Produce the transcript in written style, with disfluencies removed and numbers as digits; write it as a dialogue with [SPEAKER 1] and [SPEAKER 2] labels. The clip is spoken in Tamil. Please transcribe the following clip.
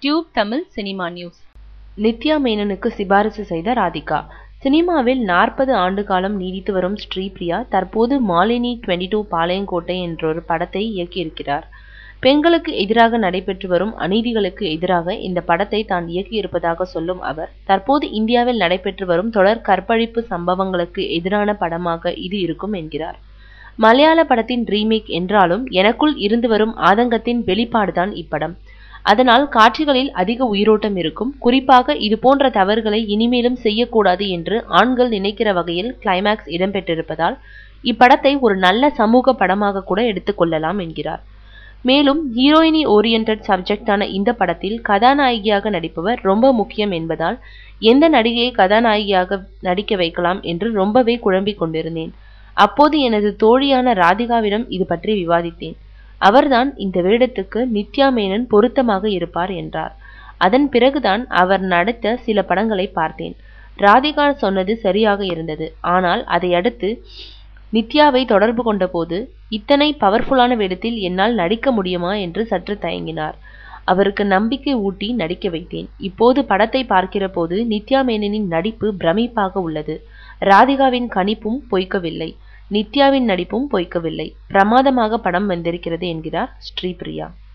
[SPEAKER 1] Tube Tamil cinema news.
[SPEAKER 2] Nithya மேனனுக்கு சிபாரிசு செய்த ராதிகா. சினிமாவில் 40 ஆண்டு காலம் நீடித்து வரும் ஸ்ரீபிரியா தற்போது மாலினி 22 பாளையங்கோட்டை என்றொரு படத்தை இயக்கியிருக்கிறார். பெண்களுக்கு எதிராக நடைபெற்று வரும் அநீதிகளுக்கு எதிராக இந்த படத்தை தான் இயக்கியிருப்பதாக சொல்லும் அவர், தற்போது இந்தியாவில் நடைபெற்று வரும் தொடர் கற்பழிப்பு சம்பவங்களுக்கு எதிரான படமாக இது இருக்கும் என்கிறார். மலையாள படத்தின் ரீமேக் என்றாலும் எனக்குள் இருந்து வரும் ஆதங்கத்தின் வெளிப்பாடுதான் இப்படம். அதனால் காட்சிகளில் அதிக உயிரோட்டம் இருக்கும். குறிப்பாக இது போன்ற தவறுகளை இனிமேலும் செய்யக்கூடாது என்று ஆண்கள் நினைக்கிற வகையில் கிளைமேக்ஸ் இடம்பெற்றிருப்பதால் இப்படத்தை ஒரு நல்ல சமூக படமாக கூட எடுத்துக்கொள்ளலாம் என்கிறார். மேலும் ஹீரோயினி ஓரியன்டட் சப்ஜெக்டான இந்த படத்தில் கதாநாயகியாக நடிப்பவர் ரொம்ப முக்கியம் என்பதால் எந்த நடிகையை கதாநாயகியாக நடிக்க வைக்கலாம் என்று ரொம்பவே குழம்பிக் கொண்டிருந்தேன். அப்போது எனது தோழியான ராதிகாவிடம் இது பற்றி விவாதித்தேன். அவர்தான் இந்த வேடத்துக்கு நித்யா மேனன் பொருத்தமாக இருப்பார் என்றார். அதன் பிறகுதான் அவர் நடித்த சில படங்களை பார்த்தேன். ராதிகா சொன்னது சரியாக இருந்தது. ஆனால் அதை அடுத்து நித்யாவை தொடர்பு கொண்ட போது இத்தனை பவர்ஃபுல்லான வேடத்தில் என்னால் நடிக்க முடியுமா என்று சற்று தயங்கினார். அவருக்கு நம்பிக்கை ஊட்டி நடிக்க வைத்தேன். இப்போது படத்தை பார்க்கிற போது நித்யா மேனனின் நடிப்பு பிரமிப்பாக உள்ளது. ராதிகாவின் கணிப்பும் பொய்க்கவில்லை, நித்யாவின் நடிப்பும் பொய்க்கவில்லை. பிரமாதமாக படம் வந்திருக்கிறது என்கிறார் ஸ்ரீபிரியா.